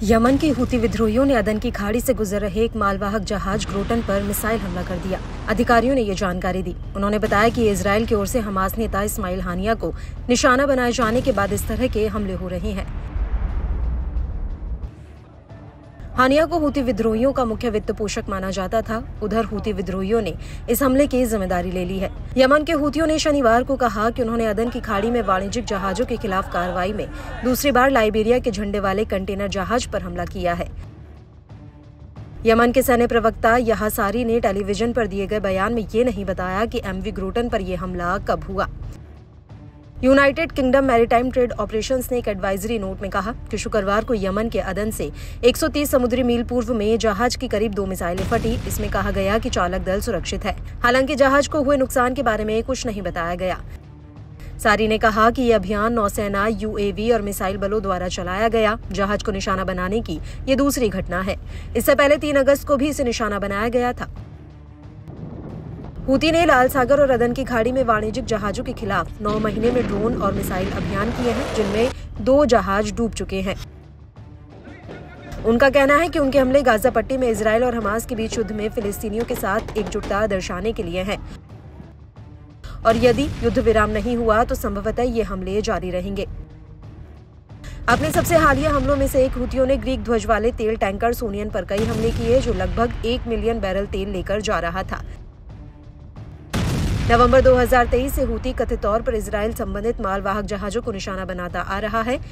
Yemen के Houthi विद्रोहियों ने अदन की खाड़ी से गुजर रहे एक मालवाहक जहाज ग्रोटन पर मिसाइल हमला कर दिया। अधिकारियों ने ये जानकारी दी। उन्होंने बताया कि इजराइल की ओर से हमास नेता इस्माइल हानिया को निशाना बनाए जाने के बाद इस तरह के हमले हो रहे हैं। हानिया को हूती विद्रोहियों का मुख्य वित्त पोषक माना जाता था। उधर हूती विद्रोहियों ने इस हमले की जिम्मेदारी ले ली है। यमन के हूतियों ने शनिवार को कहा कि उन्होंने अदन की खाड़ी में वाणिज्यिक जहाजों के खिलाफ कार्रवाई में दूसरी बार लाइबेरिया के झंडे वाले कंटेनर जहाज पर हमला किया है। यमन के सैन्य प्रवक्ता यहा सारी ने टेलीविजन पर दिए गए बयान में ये नहीं बताया कि एमवी ग्रोटन पर यह हमला कब हुआ। United Kingdom maritime trade operations ने एक एडवाइजरी नोट में कहा कि शुक्रवार को यमन के अदन से 130 समुद्री मील पूर्व में जहाज की करीब 2 मिसाइलें फटी। इसमें कहा गया कि चालक दल सुरक्षित है। हालांकि जहाज को हुए नुकसान के बारे में कुछ नहीं बताया गया। सारी ने कहा कि यह अभियान नौसेना, यूएवी और मिसाइल बलों द्वारा चलाया गया। जहाज को निशाना बनाने की ये दूसरी घटना है। इससे पहले 3 अगस्त को भी इसे निशाना बनाया गया था। हूती ने लाल सागर और अदन की खाड़ी में वाणिज्यिक जहाजों के खिलाफ 9 महीने में ड्रोन और मिसाइल अभियान किए हैं, जिनमें 2 जहाज डूब चुके हैं। उनका कहना है कि उनके हमले गाजा पट्टी में इजराइल और हमास के बीच युद्ध में फिलिस्तीनियों के साथ एकजुटता दर्शाने के लिए हैं और यदि युद्ध विराम नहीं हुआ तो संभवतः ये हमले जारी रहेंगे। अपने सबसे हालिया हमलों में से एक हूतियों ने ग्रीक ध्वज वाले तेल टैंकर सोनियन पर कई हमले किए, जो लगभग 1 मिलियन बैरल तेल लेकर जा रहा था। नवंबर 2023 से हूती कथित तौर पर इजराइल संबंधित मालवाहक जहाजों को निशाना बनाता आ रहा है।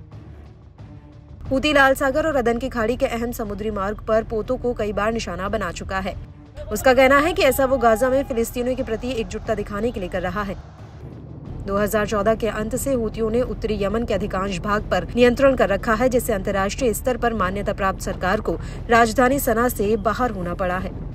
हूती लाल सागर और अदन की खाड़ी के अहम समुद्री मार्ग पर पोतों को कई बार निशाना बना चुका है। उसका कहना है कि ऐसा वो गाजा में फिलिस्तीनियों के प्रति एकजुटता दिखाने के लिए कर रहा है। 2014 के अंत से हूतियों ने उत्तरी यमन के अधिकांश भाग पर नियंत्रण कर रखा है, जिससे अंतर्राष्ट्रीय स्तर पर मान्यता प्राप्त सरकार को राजधानी सना से बाहर होना पड़ा है।